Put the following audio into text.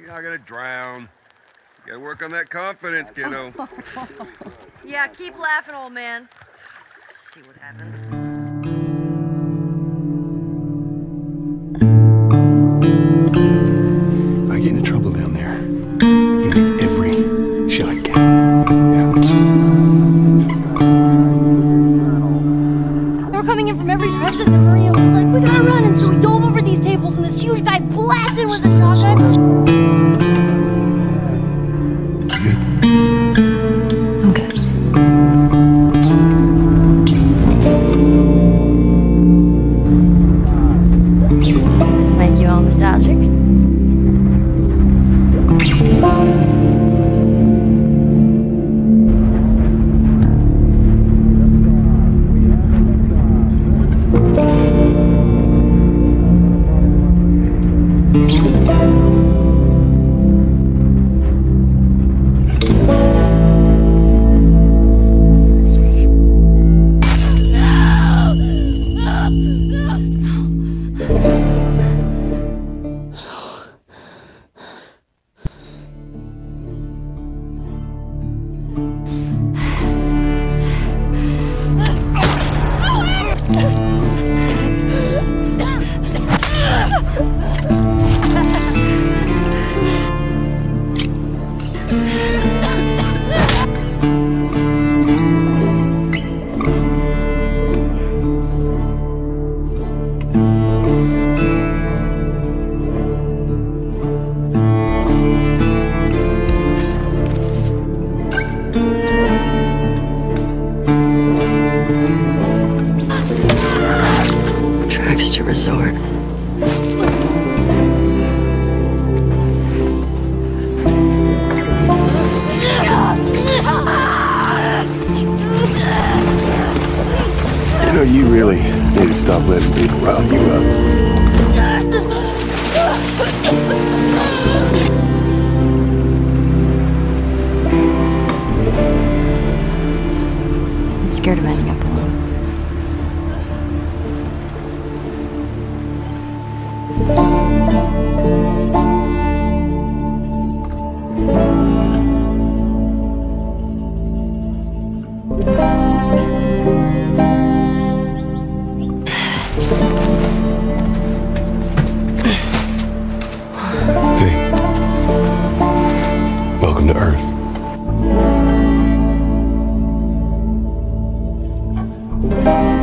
not gonna drown. You gotta work on that confidence, kiddo. Yeah, keep laughing, old man. See what happens. If I get into trouble down there, you make every shot count. Yeah. They were coming in from every direction, and Maria was like, we gotta run, and so we dove over these tables, and this huge guy blasted with a shotgun. I'm good. This make you all nostalgic? To resort. You know, you really need to stop letting people rile you up. I'm scared of ending up alone. Hey, welcome to Earth.